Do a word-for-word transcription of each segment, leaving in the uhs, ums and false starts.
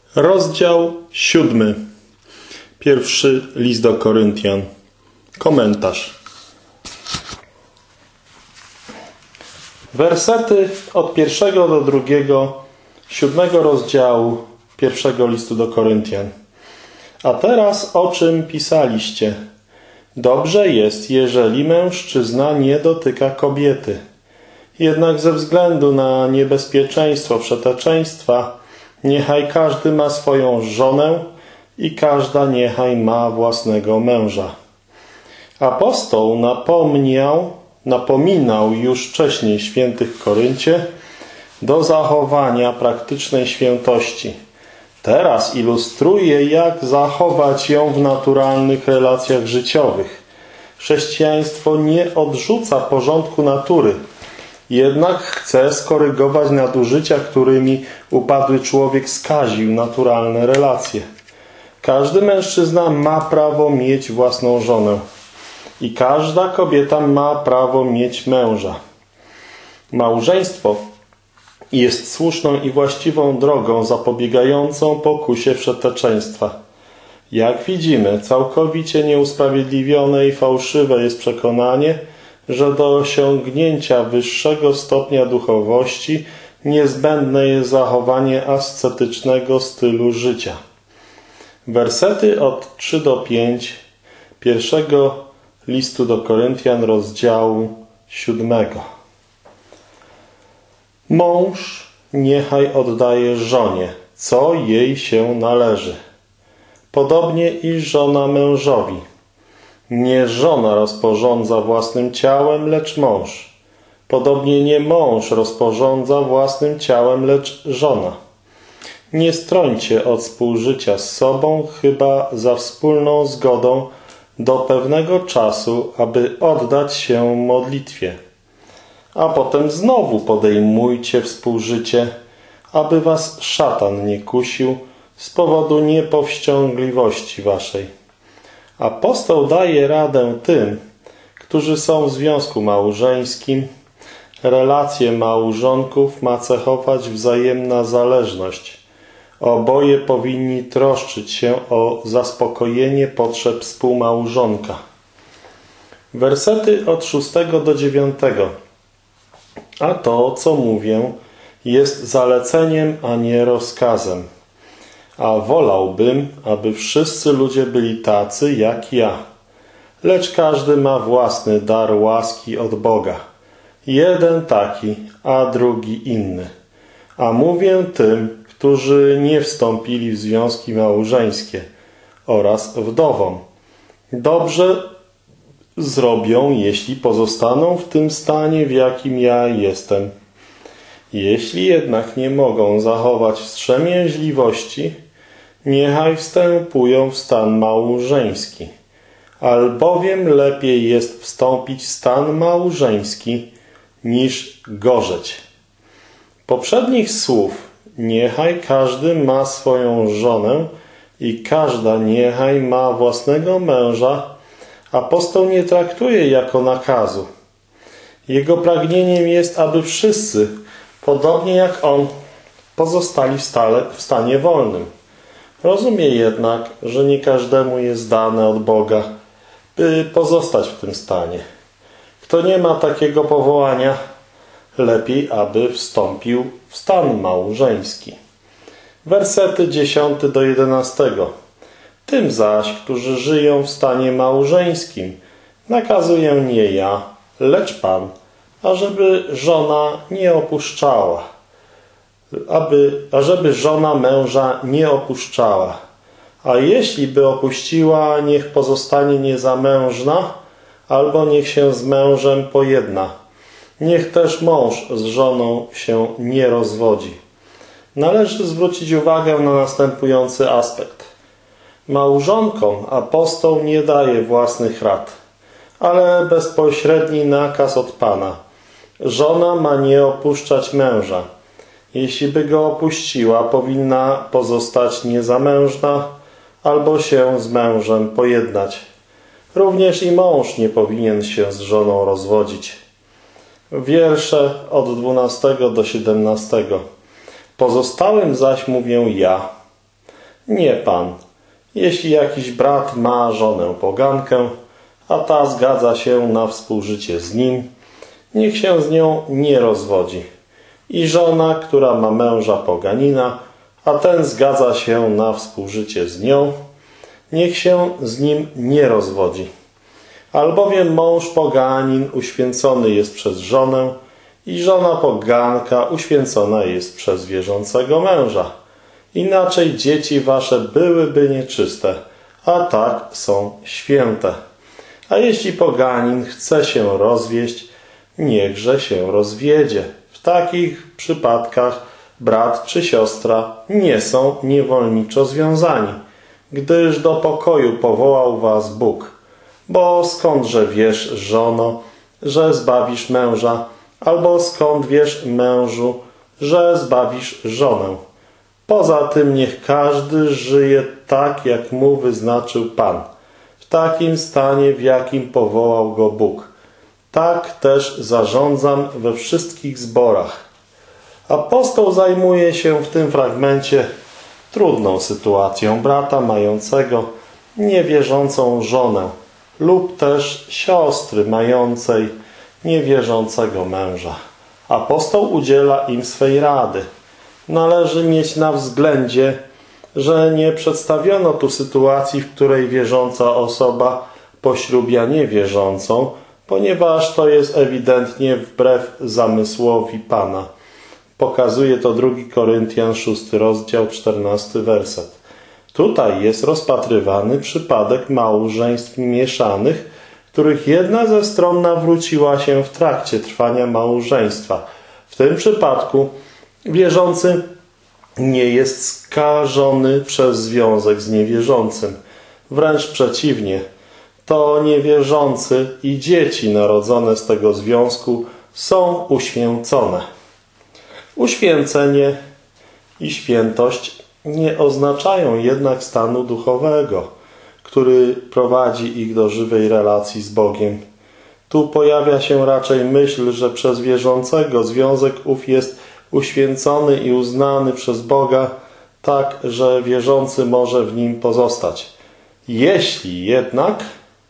Rozdział siódmy. Pierwszy list do Koryntian. Komentarz. Wersety od pierwszego do drugiego, siódmego rozdziału pierwszego listu do Koryntian. A teraz o czym pisaliście? Dobrze jest, jeżeli mężczyzna nie dotyka kobiety. Jednak ze względu na niebezpieczeństwo przeteczeństwa, niechaj każdy ma swoją żonę i każda niechaj ma własnego męża. Apostoł napomniał, napominał już wcześniej świętych w Koryncie do zachowania praktycznej świętości. Teraz ilustruje, jak zachować ją w naturalnych relacjach życiowych. Chrześcijaństwo nie odrzuca porządku natury, jednak chce skorygować nadużycia, którymi upadły człowiek skaził naturalne relacje. Każdy mężczyzna ma prawo mieć własną żonę i każda kobieta ma prawo mieć męża. Małżeństwo jest słuszną i właściwą drogą zapobiegającą pokusie przeteczeństwa. Jak widzimy, całkowicie nieusprawiedliwione i fałszywe jest przekonanie, że do osiągnięcia wyższego stopnia duchowości niezbędne jest zachowanie ascetycznego stylu życia. Wersety od trzy do pięć pierwszego listu do Koryntian, rozdziału siódmego. Mąż niechaj oddaje żonie, co jej się należy. Podobnie i żona mężowi. Nie żona rozporządza własnym ciałem, lecz mąż. Podobnie nie mąż rozporządza własnym ciałem, lecz żona. Nie strońcie od współżycia z sobą, chyba za wspólną zgodą do pewnego czasu, aby oddać się modlitwie. A potem znowu podejmujcie współżycie, aby was szatan nie kusił z powodu niepowściągliwości waszej. Apostoł daje radę tym, którzy są w związku małżeńskim. Relacje małżonków ma cechować wzajemna zależność. Oboje powinni troszczyć się o zaspokojenie potrzeb współmałżonka. Wersety od szóstego do dziewiątego. A to, co mówię, jest zaleceniem, a nie rozkazem. A wolałbym, aby wszyscy ludzie byli tacy jak ja. Lecz każdy ma własny dar łaski od Boga. Jeden taki, a drugi inny. A mówię tym, którzy nie wstąpili w związki małżeńskie oraz wdowom. Dobrze zrobią, jeśli pozostaną w tym stanie, w jakim ja jestem. Jeśli jednak nie mogą zachować wstrzemięźliwości, niechaj wstępują w stan małżeński. Albowiem lepiej jest wstąpić w stan małżeński, niż gorzeć. Poprzednich słów niechaj każdy ma swoją żonę i każda niechaj ma własnego męża apostoł nie traktuje jako nakazu. Jego pragnieniem jest, aby wszyscy, podobnie jak on, pozostali w, stale, w stanie wolnym. Rozumie jednak, że nie każdemu jest dane od Boga, by pozostać w tym stanie. Kto nie ma takiego powołania, lepiej, aby wstąpił w stan małżeński. Wersety dziesiąty do jedenastego. Tym zaś, którzy żyją w stanie małżeńskim, nakazuję nie ja, lecz Pan, ażeby żona nie opuszczała, aby, ażeby żona męża nie opuszczała. A jeśli by opuściła, niech pozostanie niezamężna, albo niech się z mężem pojedna. Niech też mąż z żoną się nie rozwodzi. Należy zwrócić uwagę na następujący aspekt. Małżonkom apostoł nie daje własnych rad, ale bezpośredni nakaz od Pana. Żona ma nie opuszczać męża. Jeśli by go opuściła, powinna pozostać niezamężna albo się z mężem pojednać. Również i mąż nie powinien się z żoną rozwodzić. Wiersze od dwunastego do siedemnastego. Pozostałym zaś mówię ja. Nie Pan. Jeśli jakiś brat ma żonę pogankę, a ta zgadza się na współżycie z nim, niech się z nią nie rozwodzi. I żona, która ma męża poganina, a ten zgadza się na współżycie z nią, niech się z nim nie rozwodzi. Albowiem mąż poganin uświęcony jest przez żonę i żona poganka uświęcona jest przez wierzącego męża. Inaczej dzieci wasze byłyby nieczyste, a tak są święte. A jeśli poganin chce się rozwieść, niechże się rozwiedzie. W takich przypadkach brat czy siostra nie są niewolniczo związani, gdyż do pokoju powołał was Bóg. Bo skądże wiesz, żono, że zbawisz męża, albo skąd wiesz, mężu, że zbawisz żonę? Poza tym niech każdy żyje tak, jak mu wyznaczył Pan, w takim stanie, w jakim powołał go Bóg. Tak też zarządzam we wszystkich zborach. Apostoł zajmuje się w tym fragmencie trudną sytuacją brata mającego niewierzącą żonę lub też siostry mającej niewierzącego męża. Apostoł udziela im swej rady. Należy mieć na względzie, że nie przedstawiono tu sytuacji, w której wierząca osoba poślubia niewierzącą, ponieważ to jest ewidentnie wbrew zamysłowi Pana. Pokazuje to drugi Koryntian, szósty rozdział, czternasty werset. Tutaj jest rozpatrywany przypadek małżeństw mieszanych, których jedna ze stron nawróciła się w trakcie trwania małżeństwa. W tym przypadku wierzący nie jest skażony przez związek z niewierzącym. Wręcz przeciwnie, to niewierzący i dzieci narodzone z tego związku są uświęcone. Uświęcenie i świętość nie oznaczają jednak stanu duchowego, który prowadzi ich do żywej relacji z Bogiem. Tu pojawia się raczej myśl, że przez wierzącego związek ów jest uświęcony i uznany przez Boga, tak, że wierzący może w nim pozostać. Jeśli jednak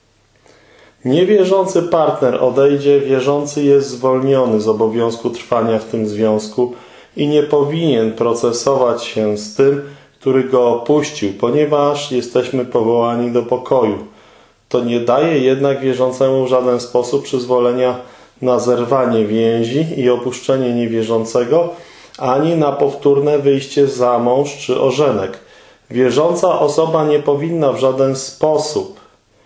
niewierzący partner odejdzie, wierzący jest zwolniony z obowiązku trwania w tym związku i nie powinien procesować się z tym, który go opuścił, ponieważ jesteśmy powołani do pokoju. To nie daje jednak wierzącemu w żaden sposób przyzwolenia na zerwanie więzi i opuszczenie niewierzącego, ani na powtórne wyjście za mąż czy ożenek. Wierząca osoba nie powinna w żaden sposób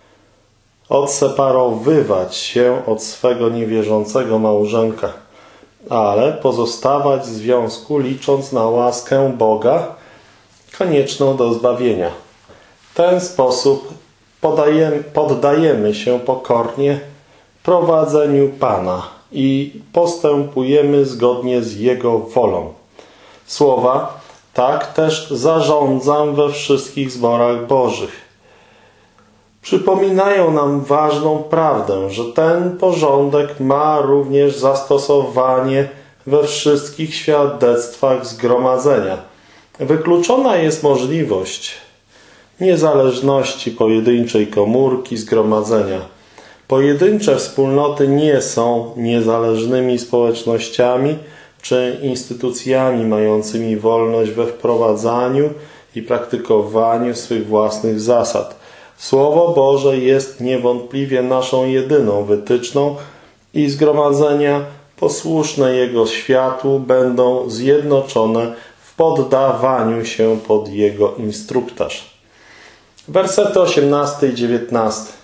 odseparowywać się od swego niewierzącego małżonka, ale pozostawać w związku, licząc na łaskę Boga konieczną do zbawienia. W ten sposób podajemy, poddajemy się pokornie prowadzeniu Pana i postępujemy zgodnie z Jego wolą. Słowa: tak też zarządzam we wszystkich zborach Bożych, przypominają nam ważną prawdę, że ten porządek ma również zastosowanie we wszystkich świadectwach zgromadzenia. Wykluczona jest możliwość niezależności pojedynczej komórki zgromadzenia. Pojedyncze wspólnoty nie są niezależnymi społecznościami czy instytucjami mającymi wolność we wprowadzaniu i praktykowaniu swych własnych zasad. Słowo Boże jest niewątpliwie naszą jedyną wytyczną i zgromadzenia posłuszne Jego światłu będą zjednoczone w poddawaniu się pod Jego instruktaż. Wersety osiemnasty i dziewiętnasty.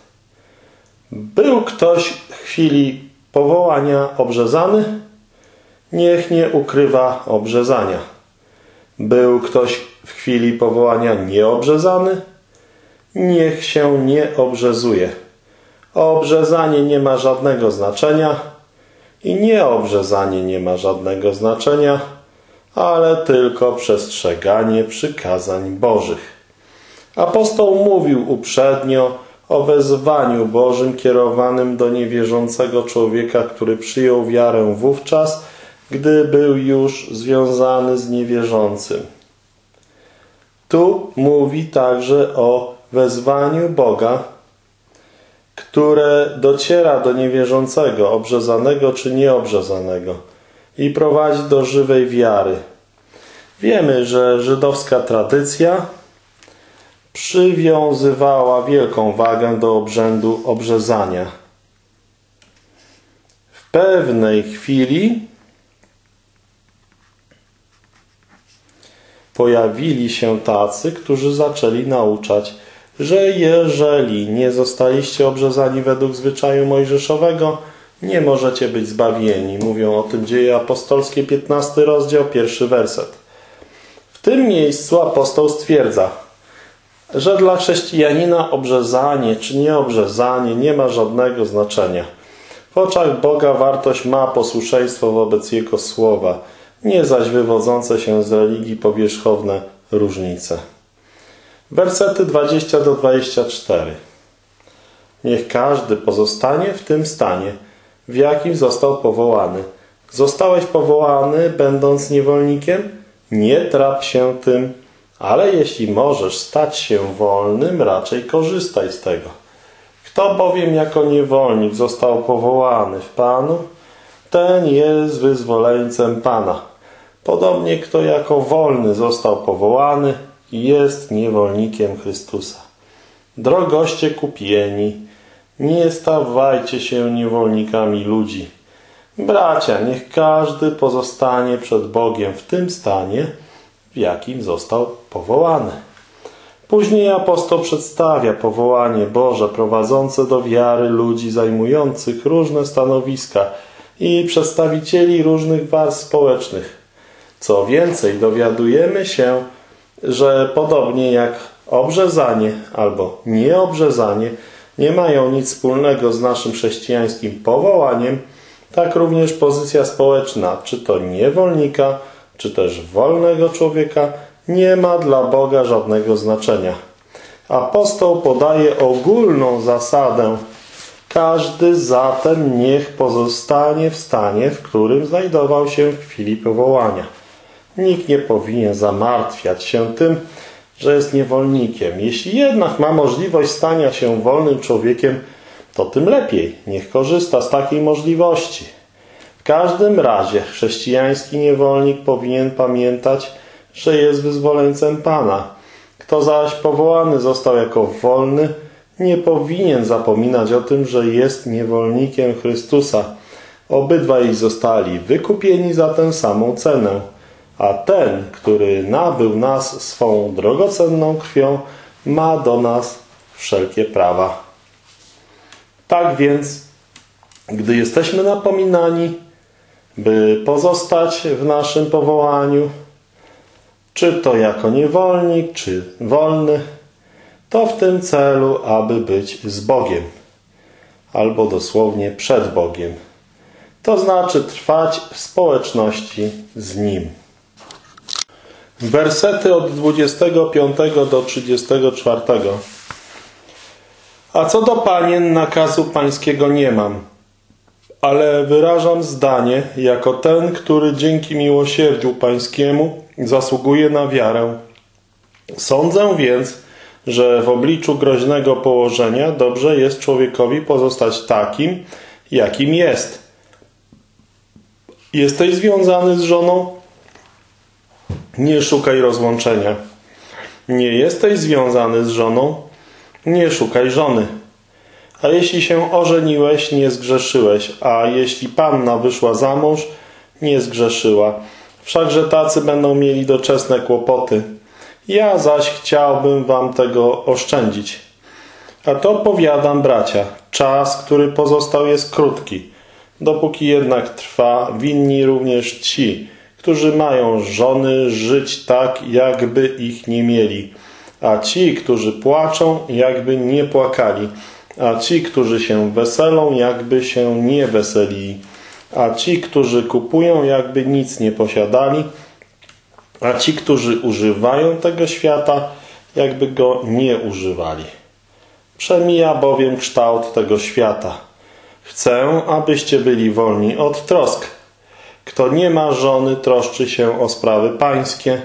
Był ktoś w chwili powołania obrzezany? Niech nie ukrywa obrzezania. Był ktoś w chwili powołania nieobrzezany? Niech się nie obrzezuje. Obrzezanie nie ma żadnego znaczenia i nieobrzezanie nie ma żadnego znaczenia, ale tylko przestrzeganie przykazań Bożych. Apostoł mówił uprzednio o wezwaniu Bożym kierowanym do niewierzącego człowieka, który przyjął wiarę wówczas, gdy był już związany z niewierzącym. Tu mówi także o wezwaniu Boga, które dociera do niewierzącego, obrzezanego czy nieobrzezanego i prowadzi do żywej wiary. Wiemy, że żydowska tradycja przywiązywała wielką wagę do obrzędu obrzezania. W pewnej chwili pojawili się tacy, którzy zaczęli nauczać, że jeżeli nie zostaliście obrzezani według zwyczaju mojżeszowego, nie możecie być zbawieni. Mówią o tym Dzieje Apostolskie, piętnasty rozdział, pierwszy werset. W tym miejscu apostoł stwierdza, że dla chrześcijanina obrzezanie czy nieobrzezanie nie ma żadnego znaczenia. W oczach Boga wartość ma posłuszeństwo wobec Jego słowa, nie zaś wywodzące się z religii powierzchowne różnice. Wersety dwadzieścia do dwudziestego czwartego. Niech każdy pozostanie w tym stanie, w jakim został powołany. Zostałeś powołany, będąc niewolnikiem? Nie trap się tym, ale jeśli możesz stać się wolnym, raczej korzystaj z tego. Kto bowiem jako niewolnik został powołany w Panu, ten jest wyzwoleńcem Pana. Podobnie kto jako wolny został powołany, jest niewolnikiem Chrystusa. Drogoście kupieni, nie stawajcie się niewolnikami ludzi. Bracia, niech każdy pozostanie przed Bogiem w tym stanie, w jakim został powołany. Później apostoł przedstawia powołanie Boże prowadzące do wiary ludzi zajmujących różne stanowiska i przedstawicieli różnych warstw społecznych. Co więcej, dowiadujemy się, że podobnie jak obrzezanie albo nieobrzezanie nie mają nic wspólnego z naszym chrześcijańskim powołaniem, tak również pozycja społeczna, czy to niewolnika, czy też wolnego człowieka, nie ma dla Boga żadnego znaczenia. Apostoł podaje ogólną zasadę. Każdy zatem niech pozostanie w stanie, w którym znajdował się w chwili powołania. Nikt nie powinien zamartwiać się tym, że jest niewolnikiem. Jeśli jednak ma możliwość stania się wolnym człowiekiem, to tym lepiej. Niech korzysta z takiej możliwości. W każdym razie chrześcijański niewolnik powinien pamiętać, że jest wyzwoleńcem Pana. Kto zaś powołany został jako wolny, nie powinien zapominać o tym, że jest niewolnikiem Chrystusa. Obydwaj zostali wykupieni za tę samą cenę, a ten, który nabył nas swą drogocenną krwią, ma do nas wszelkie prawa. Tak więc, gdy jesteśmy napominani, by pozostać w naszym powołaniu, czy to jako niewolnik, czy wolny, to w tym celu, aby być z Bogiem, albo dosłownie przed Bogiem. To znaczy trwać w społeczności z Nim. Wersety od dwudziestego piątego do trzydziestego czwartego. A co do panien, nakazu pańskiego nie mam, ale wyrażam zdanie jako ten, który dzięki miłosierdziu pańskiemu zasługuje na wiarę. Sądzę więc, że w obliczu groźnego położenia dobrze jest człowiekowi pozostać takim, jakim jest. Jesteś związany z żoną? Nie szukaj rozłączenia. Nie jesteś związany z żoną? Nie szukaj żony. A jeśli się ożeniłeś, nie zgrzeszyłeś, a jeśli panna wyszła za mąż, nie zgrzeszyła. Wszakże tacy będą mieli doczesne kłopoty. Ja zaś chciałbym wam tego oszczędzić. A to powiadam, bracia, czas, który pozostał, jest krótki. Dopóki jednak trwa, winni również ci, którzy mają żony, żyć tak, jakby ich nie mieli. A ci, którzy płaczą, jakby nie płakali. A ci, którzy się weselą, jakby się nie weselili. A ci, którzy kupują, jakby nic nie posiadali. A ci, którzy używają tego świata, jakby go nie używali. Przemija bowiem kształt tego świata. Chcę, abyście byli wolni od trosk. Kto nie ma żony, troszczy się o sprawy pańskie,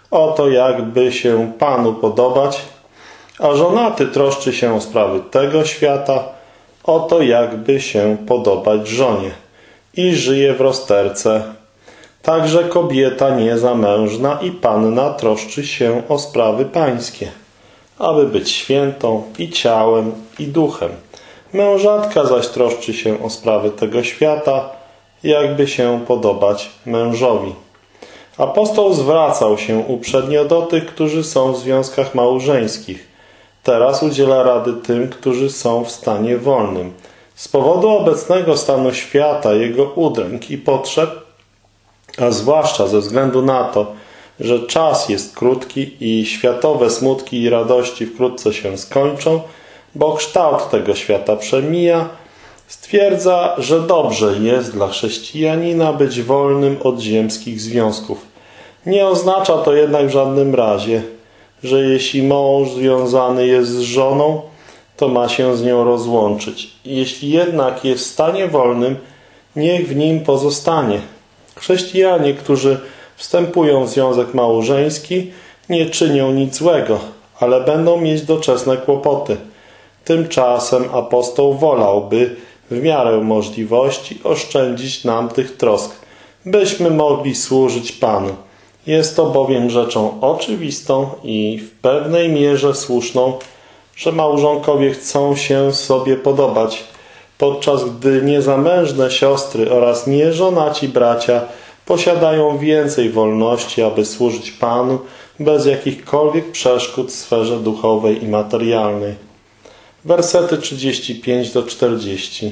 oto jakby się Panu podobać, a żonaty troszczy się o sprawy tego świata, oto jakby się podobać żonie i żyje w rozterce. Także kobieta niezamężna i panna troszczy się o sprawy pańskie, aby być świętą i ciałem, i duchem. Mężatka zaś troszczy się o sprawy tego świata, jakby się podobać mężowi. Apostoł zwracał się uprzednio do tych, którzy są w związkach małżeńskich. Teraz udziela rady tym, którzy są w stanie wolnym. Z powodu obecnego stanu świata, jego udręk i potrzeb, a zwłaszcza ze względu na to, że czas jest krótki i światowe smutki i radości wkrótce się skończą, bo kształt tego świata przemija, stwierdza, że dobrze jest dla chrześcijanina być wolnym od ziemskich związków. Nie oznacza to jednak w żadnym razie, że jeśli mąż związany jest z żoną, to ma się z nią rozłączyć. Jeśli jednak jest w stanie wolnym, niech w nim pozostanie. Chrześcijanie, którzy wstępują w związek małżeński, nie czynią nic złego, ale będą mieć doczesne kłopoty. Tymczasem apostoł wolałby w miarę możliwości oszczędzić nam tych trosk, byśmy mogli służyć Panu. Jest to bowiem rzeczą oczywistą i w pewnej mierze słuszną, że małżonkowie chcą się sobie podobać, podczas gdy niezamężne siostry oraz nieżonaci bracia posiadają więcej wolności, aby służyć Panu bez jakichkolwiek przeszkód w sferze duchowej i materialnej. Wersety trzydzieści pięć do czterdziestu.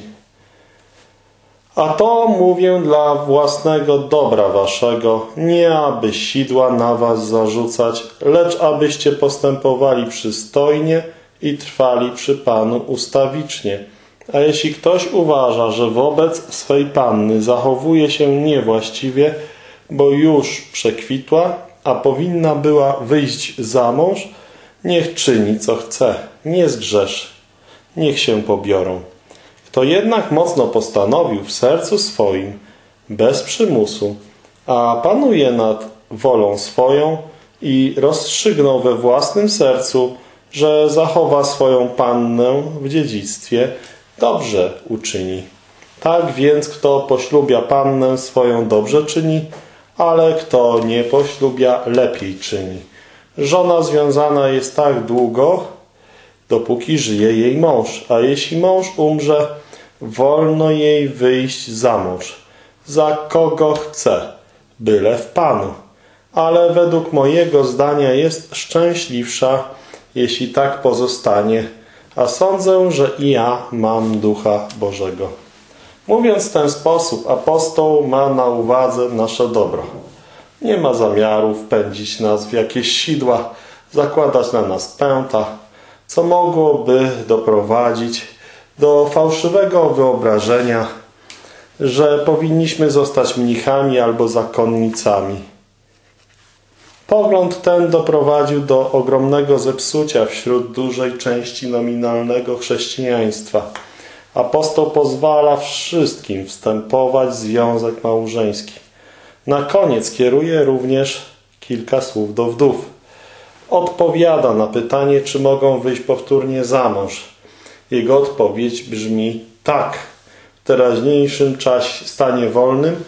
A to mówię dla własnego dobra waszego, nie aby sidła na was zarzucać, lecz abyście postępowali przystojnie i trwali przy Panu ustawicznie. A jeśli ktoś uważa, że wobec swej panny zachowuje się niewłaściwie, bo już przekwitła, a powinna była wyjść za mąż, niech czyni co chce, nie zgrzeszy, niech się pobiorą. Kto jednak mocno postanowił w sercu swoim, bez przymusu, a panuje nad wolą swoją i rozstrzygnął we własnym sercu, że zachowa swoją pannę w dziedzictwie, dobrze uczyni. Tak więc kto poślubia pannę swoją, dobrze czyni, ale kto nie poślubia, lepiej czyni. Żona związana jest tak długo, dopóki żyje jej mąż, a jeśli mąż umrze, wolno jej wyjść za mąż, za kogo chce, byle w Panu. Ale według mojego zdania jest szczęśliwsza, jeśli tak pozostanie, a sądzę, że i ja mam Ducha Bożego. Mówiąc w ten sposób, apostoł ma na uwadze nasze dobro. Nie ma zamiaru wpędzić nas w jakieś sidła, zakładać na nas pęta, co mogłoby doprowadzić do fałszywego wyobrażenia, że powinniśmy zostać mnichami albo zakonnicami. Pogląd ten doprowadził do ogromnego zepsucia wśród dużej części nominalnego chrześcijaństwa. Apostoł pozwala wszystkim wstępować w związek małżeński. Na koniec kieruje również kilka słów do wdów. Odpowiada na pytanie, czy mogą wyjść powtórnie za mąż. Jego odpowiedź brzmi tak. W teraźniejszym czasie, stanie wolnym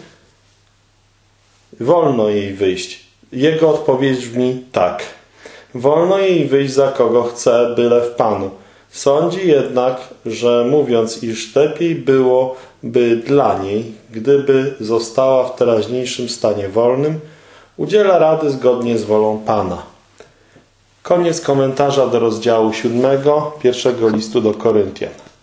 wolno jej wyjść. Jego odpowiedź brzmi tak. Wolno jej wyjść za kogo chce, byle w Panu. Sądzi jednak, że mówiąc, iż lepiej byłoby dla niej, gdyby została w teraźniejszym stanie wolnym, udziela rady zgodnie z wolą Pana. Koniec komentarza do rozdziału siódmego pierwszego listu do Koryntian.